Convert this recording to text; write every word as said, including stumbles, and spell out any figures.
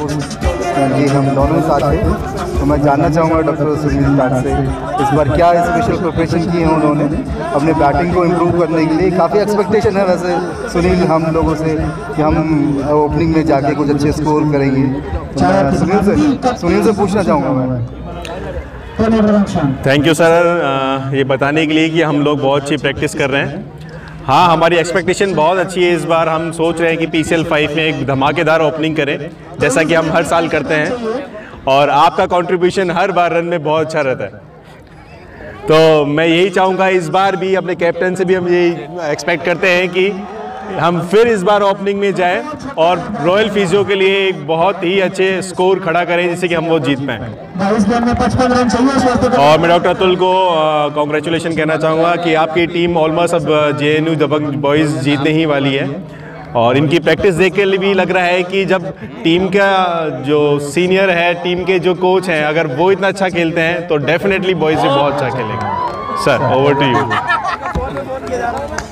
दोस्त जी, हम दोनों ही साथ थे। तो मैं जानना चाहूँगा डॉक्टर सुनील जाट से इस बार क्या स्पेशल प्रिपरेशन की है उन्होंने अपने बैटिंग को इम्प्रूव करने के लिए। काफ़ी एक्सपेक्टेशन है वैसे सुनील हम लोगों से कि हम ओपनिंग में जाके कुछ अच्छे स्कोर करेंगे। तो मैं सुनील से सुनील से पूछना चाहूँगा मैं। थैंक यू सर, ये बताने के लिए कि हम लोग बहुत अच्छी प्रैक्टिस कर रहे हैं। हाँ, हमारी एक्सपेक्टेशन बहुत अच्छी है। इस बार हम सोच रहे हैं कि पी सी एल फाइव में एक धमाकेदार ओपनिंग करें, जैसा कि हम हर साल करते हैं, और आपका कंट्रीब्यूशन हर बार रन में बहुत अच्छा रहता है। तो मैं यही चाहूँगा इस बार भी अपने कैप्टन से भी हम यही एक्सपेक्ट करते हैं कि हम फिर इस बार ओपनिंग में जाएं और रॉयल फिजियो के लिए एक बहुत ही अच्छे स्कोर खड़ा करें जिससे कि हम वो जीत पाएँ। और मैं डॉक्टर अतुल को कॉन्ग्रेचुलेशन कहना चाहूँगा कि आपकी टीम ऑलमोस्ट अब J N U Dabang boys जीतने ही वाली है, और इनकी प्रैक्टिस देख के भी लग रहा है कि जब टीम का जो सीनियर है, टीम के जो कोच हैं, अगर वो इतना अच्छा खेलते हैं तो डेफिनेटली बॉयज़ भी बहुत अच्छा खेलेंगे। Sir, over to you.